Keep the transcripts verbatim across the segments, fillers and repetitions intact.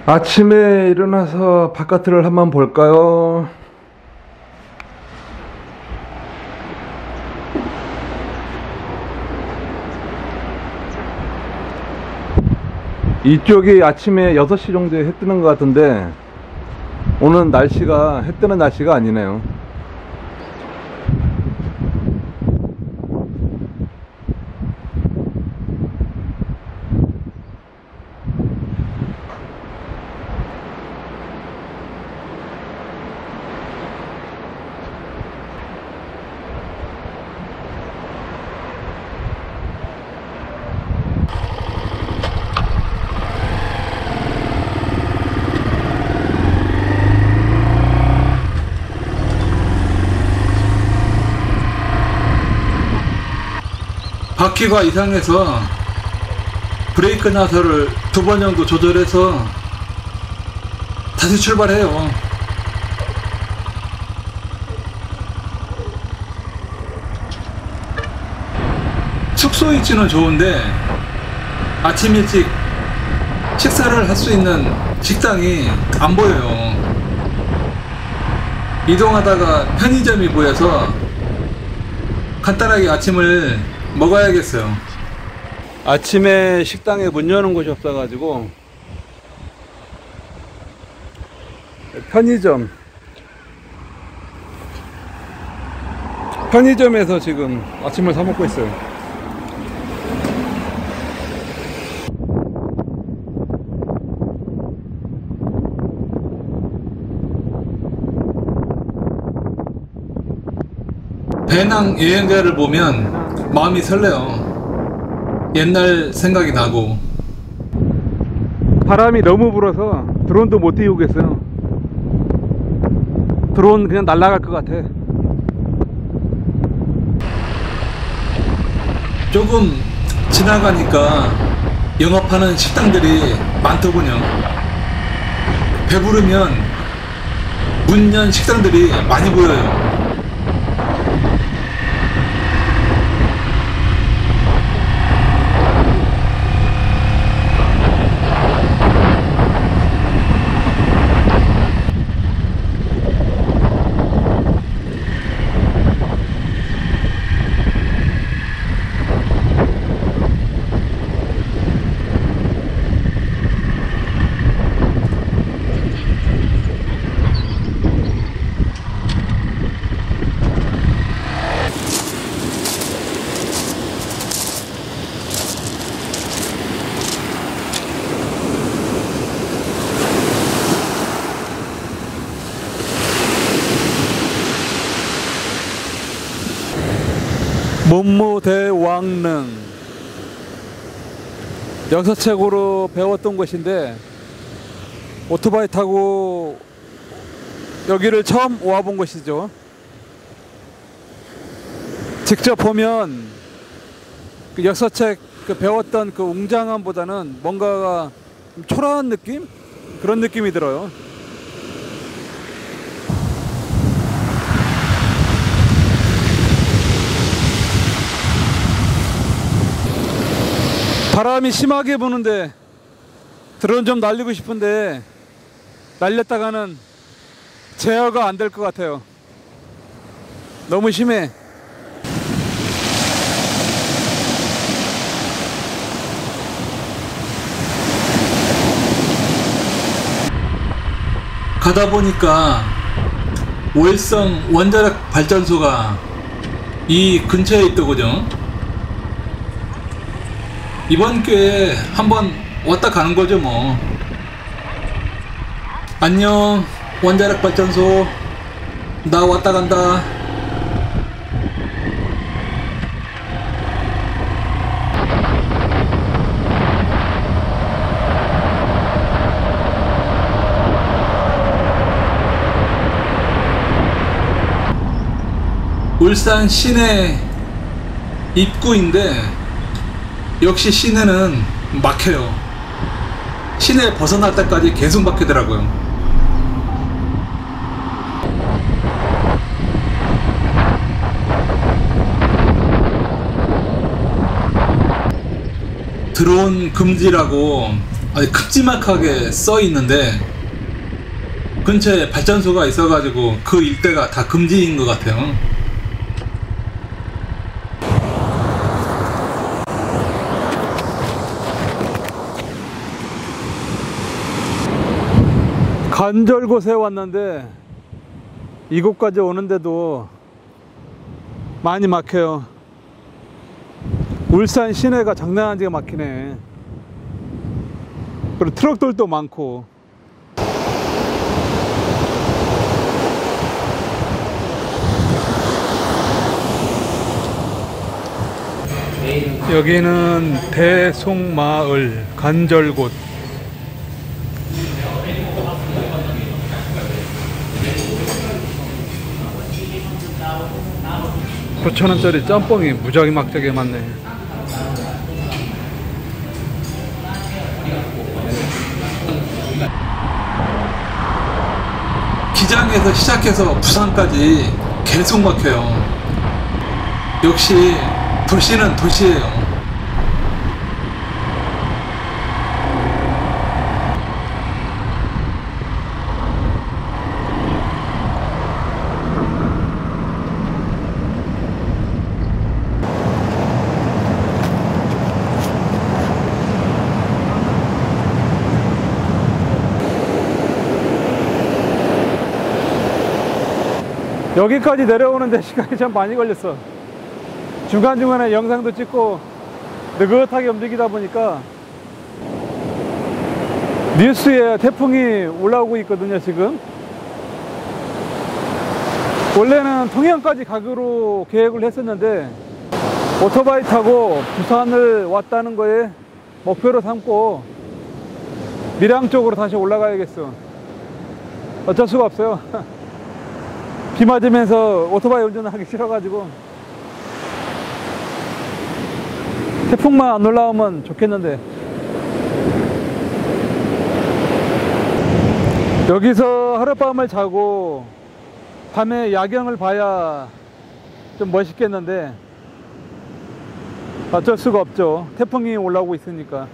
아침에 일어나서 바깥을 한번 볼까요? 이쪽이 아침에 여섯 시 정도에 해 뜨는 것 같은데 오늘 날씨가 해 뜨는 날씨가 아니네요. 바퀴가 이상해서 브레이크 나사를 두 번 정도 조절해서 다시 출발해요. 숙소 위치는 좋은데 아침 일찍 식사를 할 수 있는 식당이 안 보여요. 이동하다가 편의점이 보여서 간단하게 아침을 먹어야겠어요. 아침에 식당에 문 여는 곳이 없어가지고 편의점 편의점에서 지금 아침을 사 먹고 있어요. 배낭 여행가를 보면 마음이 설레요. 옛날 생각이 나고. 바람이 너무 불어서 드론도 못 띄우겠어요. 드론 그냥 날아갈 것 같아. 조금 지나가니까 영업하는 식당들이 많더군요. 배부르면 문 연 식당들이 많이 보여요. 문무대왕릉 역사책으로 배웠던 곳인데 오토바이 타고 여기를 처음 와본 곳이죠. 직접 보면 그 역사책 그 배웠던 그 웅장함보다는 뭔가가 좀 초라한 느낌? 그런 느낌이 들어요. 바람이 심하게 부는데 드론 좀 날리고 싶은데 날렸다가는 제어가 안 될 것 같아요. 너무 심해. 가다 보니까 오일성 원자력 발전소가 이 근처에 있더군요. 이번 기회에 한번 왔다 가는 거죠 뭐. 안녕 원자력 발전소, 나 왔다 간다. 울산 시내 입구인데 역시 시내는 막혀요. 시내 벗어날 때까지 계속 막히더라고요. 드론 금지라고 아주 큼지막하게 써 있는데 근처에 발전소가 있어가지고 그 일대가 다 금지인 것 같아요. 간절곶에 왔는데 이곳까지 오는데도 많이 막혀요. 울산 시내가 장난 아니게 막히네. 그리고 트럭들도 많고. 여기는 대송마을 간절곶. 구천 원짜리 짬뽕이 무지하게 막대게 많네. 기장에서 시작해서 부산까지 계속 막혀요. 역시 도시는 도시예요. 여기까지 내려오는데 시간이 참 많이 걸렸어. 중간중간에 영상도 찍고 느긋하게 움직이다 보니까 뉴스에 태풍이 올라오고 있거든요. 지금 원래는 통영까지 가기로 계획을 했었는데 오토바이 타고 부산을 왔다는 거에 목표로 삼고 밀양 쪽으로 다시 올라가야겠어. 어쩔 수가 없어요. 비 맞으면서 오토바이 운전을 하기 싫어가지고. 태풍만 안 올라오면 좋겠는데. 여기서 하룻밤을 자고 밤에 야경을 봐야 좀 멋있겠는데 어쩔 수가 없죠. 태풍이 올라오고 있으니까.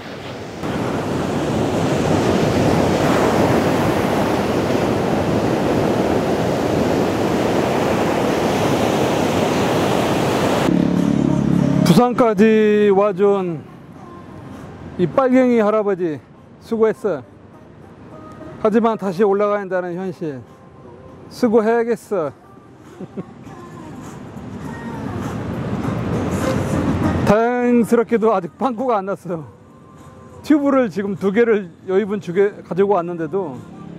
부산까지 와준 이 빨갱이 할아버지 수고했어. 하지만 다시 올라가야 한다는 현실. 수고해야겠어. 다행스럽게도 아직 빵꾸가 안 났어요. 튜브를 지금 두 개를 여의분 주게 가지고 왔는데도.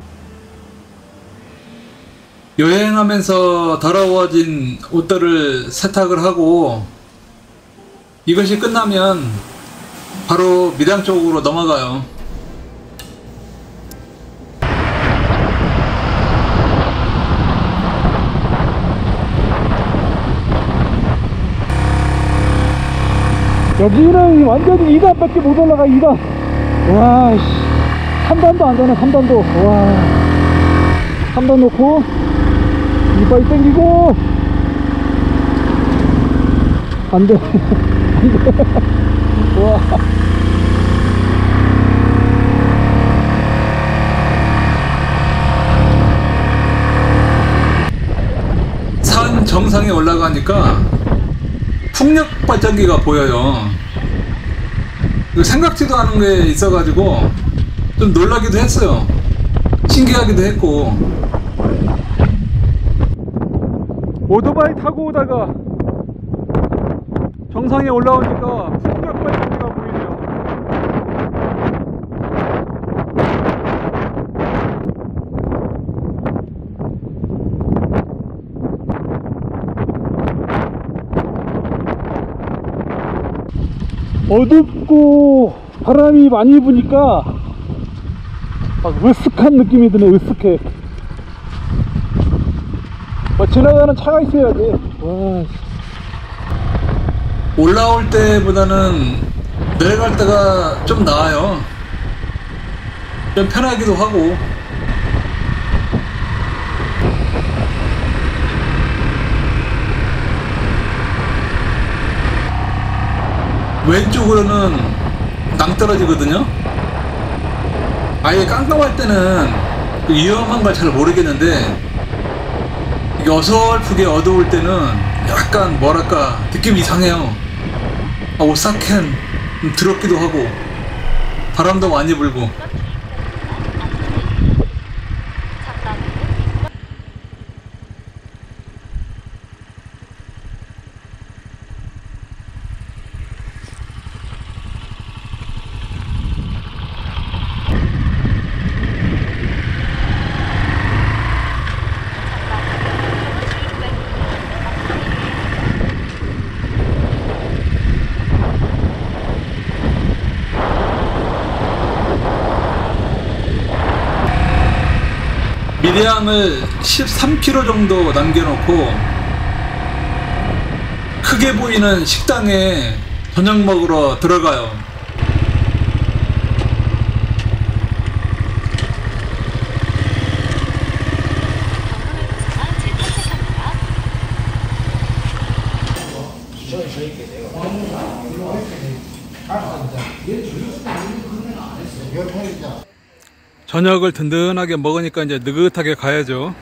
여행하면서 더러워진 옷들을 세탁을 하고 이것이 끝나면 바로 밀양 쪽으로 넘어가요. 여기는 완전히 이 단밖에 못 올라가. 이 단. 와, 씨. 삼 단도 안 되네. 삼 단도. 와. 삼 단 놓고 이빨 당기고. 안 돼. 와. 산 정상에 올라가니까 풍력 발전기가 보여요. 생각지도 않은 게 있어가지고 좀 놀라기도 했어요. 신기하기도 했고. 오토바이 타고 오다가 정상에 올라오니까 풍력 발전기가 보이네요. 어둡고 바람이 많이 부니까 막 으쓱한 느낌이 드네. 으쓱해. 뭐 지나가는 차가 있어야 돼. 와. 올라올 때보다는 내려갈 때가 좀 나아요. 좀 편하기도 하고. 왼쪽으로는 낭떠러지거든요. 아예 깜깜할 때는 그 위험한 걸 잘 모르겠는데 이게 어설프게 어두울 때는 약간 뭐랄까 느낌이 이상해요. 아, 오싹한 더럽기도 하고 바람도 많이 불고. 미리암을 십삼 킬로미터 정도 남겨놓고 크게 보이는 식당에 저녁 먹으러 들어가요. 저녁을 든든하게 먹으니까 이제 느긋하게 가야죠.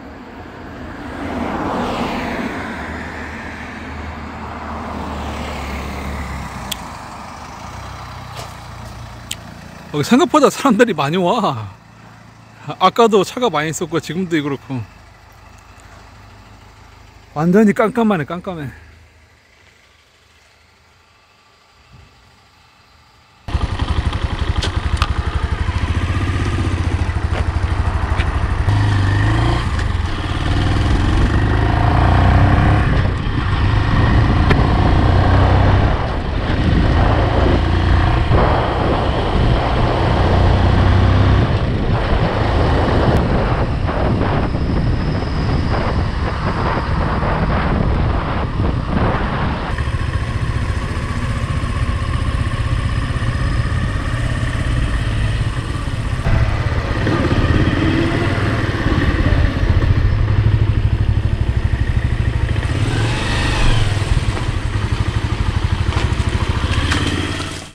어, 생각보다 사람들이 많이 와. 아까도 차가 많이 있었고 지금도 그렇고 완전히 깜깜하네. 깜깜해.